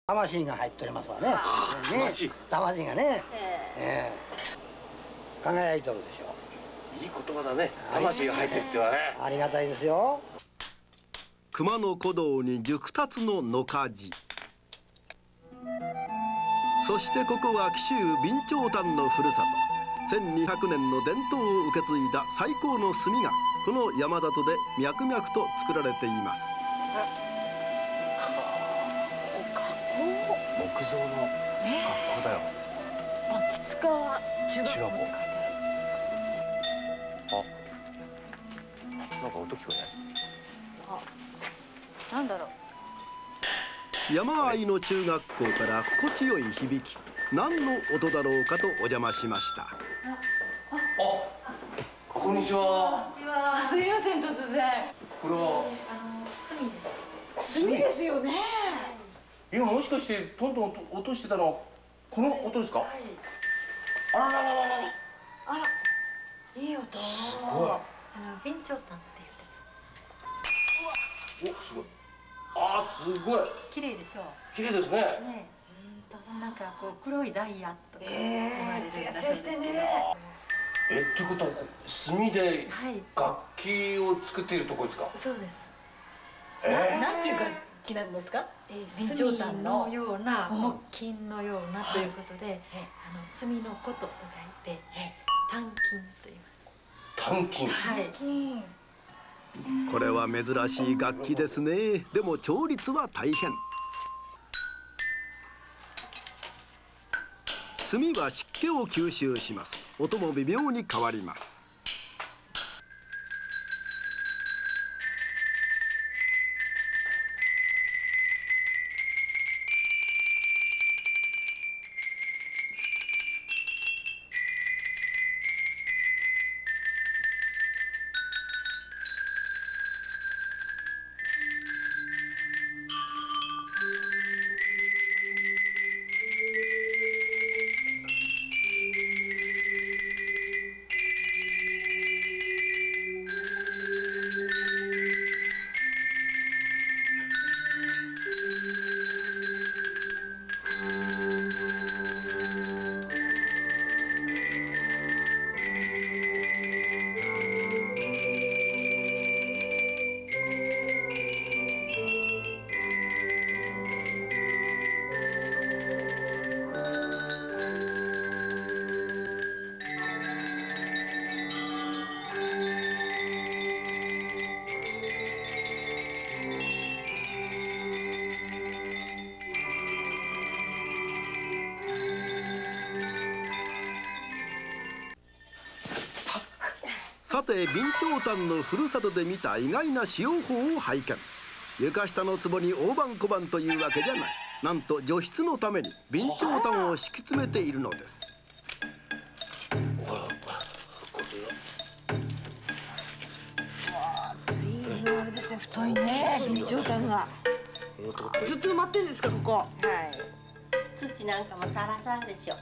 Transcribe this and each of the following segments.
魂が入っておりますわね。魂がね、輝いとるでしょう。いい言葉だね。魂が入ってるってはね。 ありがたいですよ。 熊野古道に熟達の野鍛冶。そしてここは紀州備長炭のふるさと。1200年の伝統を受け継いだ最高の炭がこの山里で脈々と作られています。 木造の学校だよ。 吉川中学校って書いてある。 なんか音聞こえない？なんだろう。山あいの中学校から心地よい響き、何の音だろうかとお邪魔しました。 こんにちは。 すいません、突然。 これは炭ですよね。 今もしかしてトントン落としてたのはこの音ですか？あららららら。 あら、いい音。 すごい。 備長炭って言うんです。 お、すごい。すごい。 綺麗でしょう。 綺麗ですね。 ね、なんかこう黒いダイヤとか言われるんだそうですけど。 ってことは炭で楽器を作っているところですか？ そうです。 なんていう楽器なんですか？ 備長炭のような木金のようなということで、炭のことと書いて炭金と言います。 炭金。 はい。 これは珍しい楽器ですね。でも調律は大変。炭は湿気を吸収します。音も微妙に変わります。さて備長炭のふるさとで見た意外な使用法を拝見。床下の壺に大判小判というわけじゃない。なんと除湿のために備長炭を敷き詰めているのです。 随分あれですね、太いね、備長炭が。ずっと埋まってんですか、ここ。はい。 土なんかもサラサラでしょ。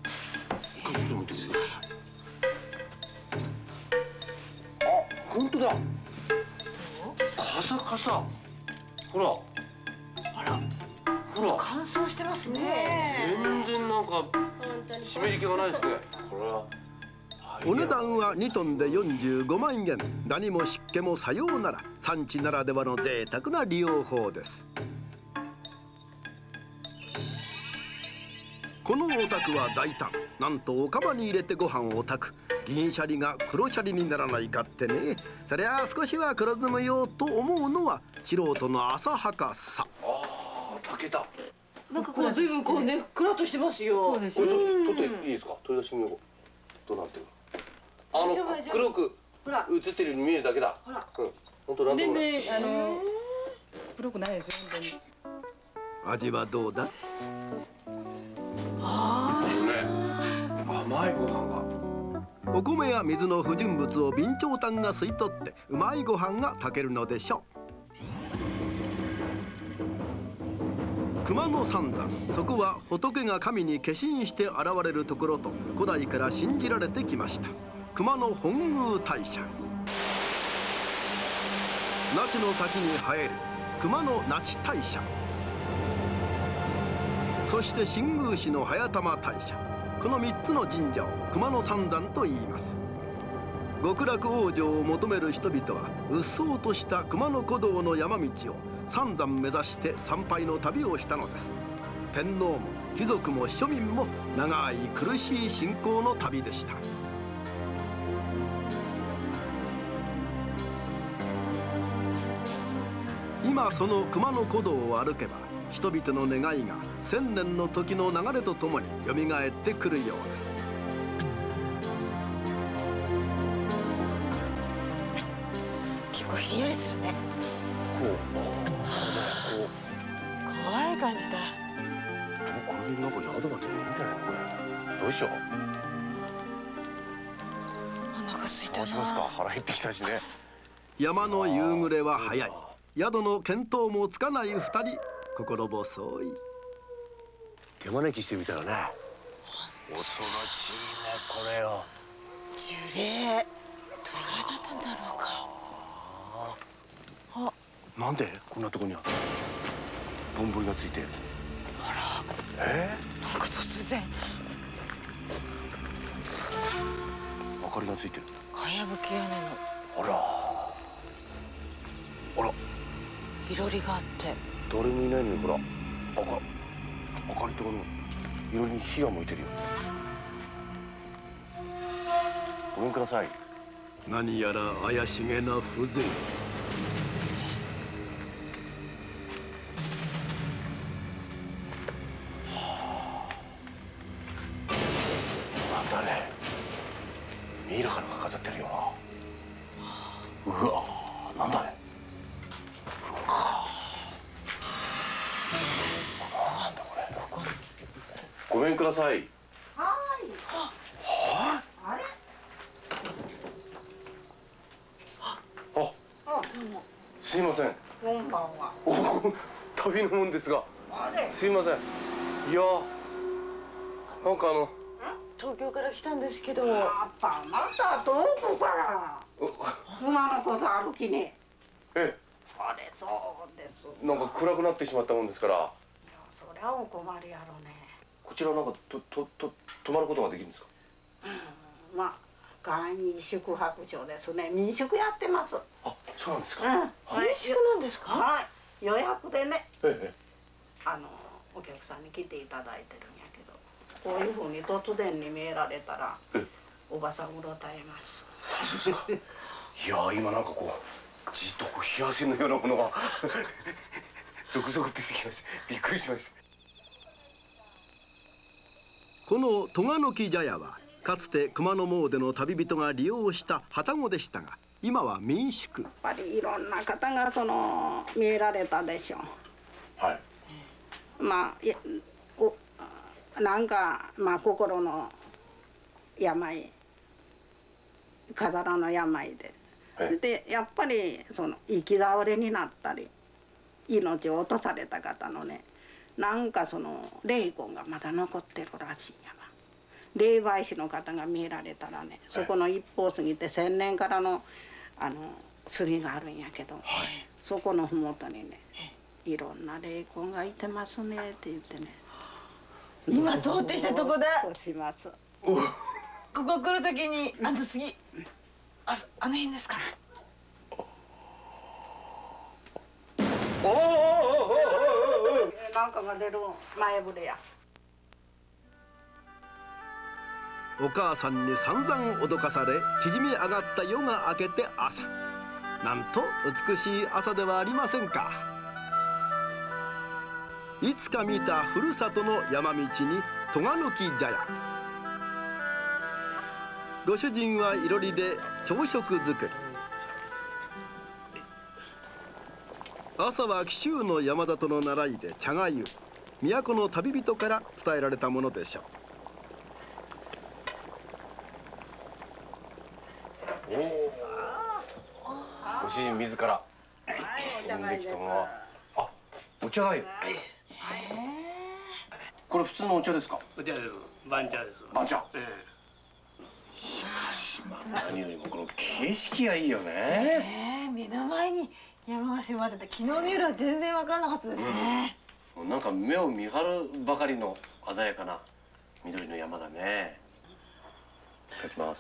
本当だ。カサカサ。ほら。 あら。 ほら。 乾燥してますね。 全然なんか湿り気がないですね。これは。 お値段は2トンで45万円。ダニも湿気もさようなら。産地ならではの贅沢な利用法です。このお宅は大胆。なんとお釜に入れてご飯を炊く。銀シャリが黒シャリにならないかってね。そりゃあ少しは黒ずむようと思うのは素人の浅はかさ。 炊けた。 なんかこう随分こうね、ふっくらとしてますよ。 そうです。 これ取っていいですか？取り出してみよう。どうなってる？黒く映ってるように見えるだけだ。 ほら。 本当なんでもない。 全然黒くないですよ、本当に。 味はどうだ？ 甘いご飯が。 お米や水の不純物を備長炭が吸い取ってうまいご飯が炊けるのでしょう。熊野三山、そこは仏が神に化身して現れるところと古代から信じられてきました。熊野本宮大社。那智の滝に生える熊野那智大社。 そして新宮市の早玉大社。この3つの神社を熊野三山と言います。極楽往生を求める人々はうっそうとした熊野古道の山道を三山目指して参拝の旅をしたのです。天皇も貴族も庶民も長い苦しい信仰の旅でした。今その熊野古道を歩けば人々の願いが千年の時の流れとともによみがえってくるようです。 結構ひんやりするね。怖い感じだ。 これでなんか宿が出るんじゃないこれ。どうしよう。 お腹空いたな。 どうしますか。腹減ってきたしね。 山の夕暮れは早い。宿の見当もつかない2人、心細い。 手招きしてみたらね。恐ろしいねこれよ。 樹齢どれぐらいだったんだろうか。 なんでこんなとこには丼がついて。 あら。なんか突然。 明かりがついてる。 かやぶき屋根の。 あら。あら。 いろりがあって。 誰もいないのにほら。明かりとこのいろりに火が燃えてるよ。ごめんください。 何やら怪しげな風情。 なんだね。ミイラが飾ってるよな。うわ、なんだね。なんだこれ。ごめんください。 はーい。 はあれ？ あ、 どうも。 すいません。 こんばんは。 お、旅のもんですが。 あれ？ すいません。いや、なんか東京から来たんですけど。 また遠くから熊野こそ歩きね。 えあれそうです。 え、なんか暗くなってしまったもんですから。 そりゃお困りやろね。 こちらなんか泊まることができるんですか。 まあ簡易宿泊所ですね。民宿やってます。 あ、そうなんですか。 民宿なんですか。 はい、予約でね、 ええ。 お客さんに来ていただいてるんやけど、こういうふうに突然に見えられたらおばさんうろたえます。 そうですか。いや、今なんかこうじっとこう冷や汗のようなものが続々出てきました。びっくりしました。 この戸賀木茶屋はかつて熊野詣の旅人が利用した旅籠でしたが、今は民宿。 やっぱりいろんな方が見えられたでしょう。 はい。 まあなんかまあ心の病、飾らの病で、でやっぱり生き倒れになったり命を落とされた方のね、なんか霊魂がまだ残ってるらしいんやわ。霊媒師の方が見えられたらね、そこの一方過ぎて1000年からの杉があるんやけど、そこの麓にね、いろんな霊魂がいてますねって言ってね。 今通ってきたとこだ。 そうします。 ここ来るときに杉、あの辺ですか。 なんかが出る前触れや。 お母さんに散々脅かされ縮み上がった夜が明けて朝。なんと美しい朝ではありませんか。いつか見たふるさとの山道に戸賀木茶屋。ご主人はいろりで朝食作り。朝は紀州の山里の習いで茶がゆ。都の旅人から伝えられたものでしょう。 ご主人自ら飲んできたのは、あ、お茶がゆ。これ普通のお茶ですか。 お茶です。番茶です。 番茶。しかし何よりもこの景色がいいよね。 目の前に山が迫ってて、昨日の夜は全然分からなかったですね。 なんか目を見張るばかりの鮮やかな緑の山だね。いただきます。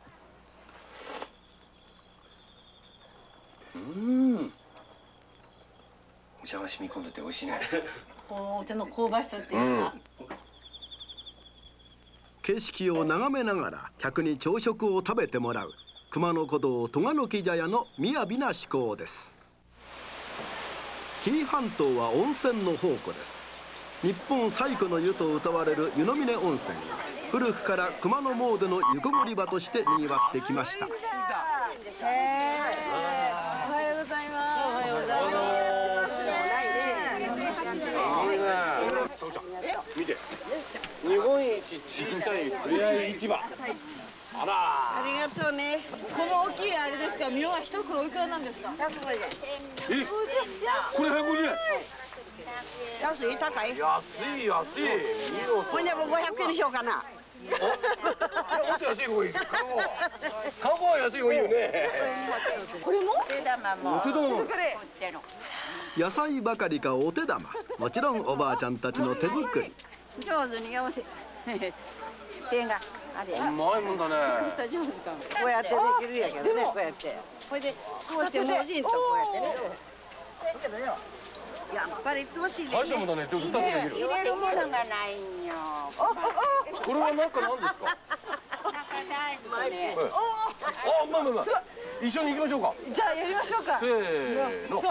お茶が染み込んでて美味しいね。 お茶の香ばしさっていうか、 景色を眺めながら客に朝食を食べてもらう熊野古道栂の木茶屋の雅な趣向です。紀伊半島は温泉の宝庫です。日本最古の湯と謳われる湯の峰温泉は古くから熊野詣の湯こごり場としてにぎわってきました。 おはようございます。おはようございます。 見て、日本一小さいふれあい市場。あら。 ありがとうね。この大きいあれですか、ミノは一袋おいくらなんですか。 え、これ150円。 安い高い。 安い安い。 ほんでもう500円にしようかな。 もっと安い方がいいですよ。カゴは安い方がいいよね。 これも。 お手玉も。 野菜ばかりかお手玉、もちろんおばあちゃんたちの手作り。 上手によせ。手があれ。 うまいもんだね。 上手かも。こうやってできるやけどね、こうやって。これでこうやって文字んとこうやってね。けどよ。やっぱり年で。 大したもんだね。2つできる。 入れるものがないんよ。 これはなんか何ですか。あ、まあまあまあ。一緒に行きましょうか。 じゃあやりましょうか。 せーの。 そう。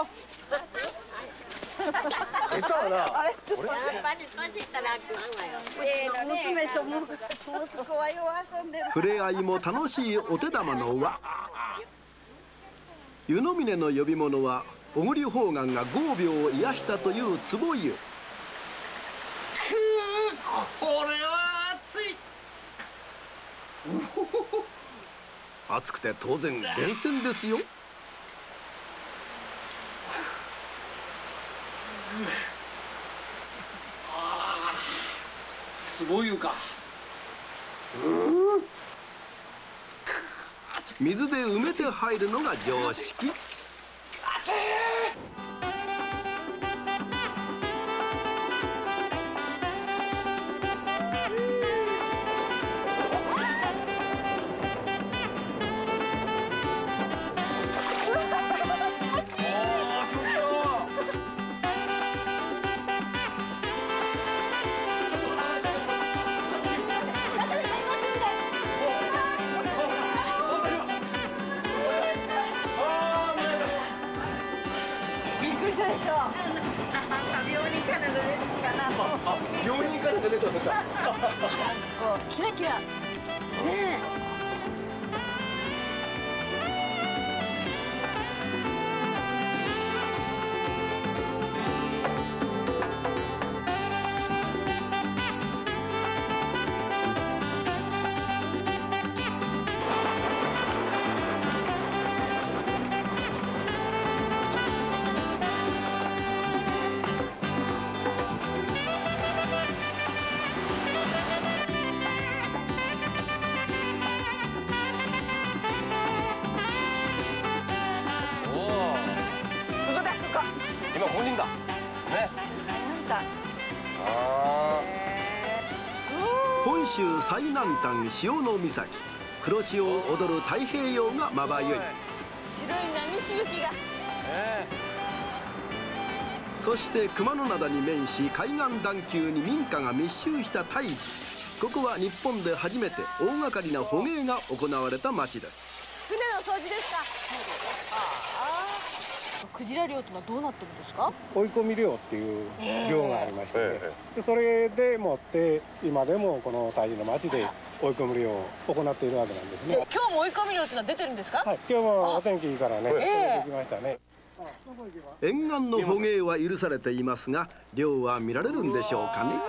下手だな。 あれちょっと。 娘と息子はよう遊んでる。 触れ合いも楽しいお手玉の輪。湯の峰の呼び物は小栗宝願が5秒を癒したという壺湯。 これは熱い。 熱くて当然源泉ですよ。 壺湯か。 水で埋めて入るのが常識。 病人から出た。 キラキラ。ねえ。 今本人だ。ね。 本州最南端潮の岬、黒潮を踊る太平洋がまばゆい。 白い波しぶきが。 そして熊野灘に面し海岸段丘に民家が密集した大地。ここは日本で初めて大掛かりな捕鯨が行われた町です。 船の掃除ですか。クジラ漁というのはどうなってるんですか。 追い込み漁っていう漁がありましてね、でそれでもって今でもこの大治の町で追い込み漁を行っているわけなんですね。 今日も追い込み漁っていうのは出てるんですか。 はい、今日もお天気いいからね、できましたね。 沿岸の捕鯨は許されていますが、漁は見られるんでしょうかね。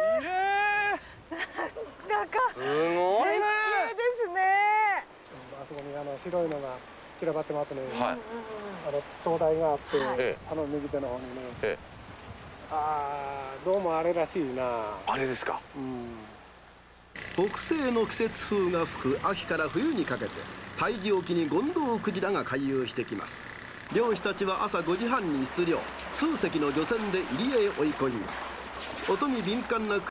なんかすごいね。 ですね。 あそこに白いのが散らばってますね。 はい。 灯台があって、 ええ、 右手の方にね。どうもあれらしいな。 あれですか。 北西の季節風が吹く秋から冬にかけて、太治沖にゴンドウクジラが回遊してきます。 漁師たちは朝5時半に出漁。数隻の漁船で入り江へ追い込みます。音に敏感な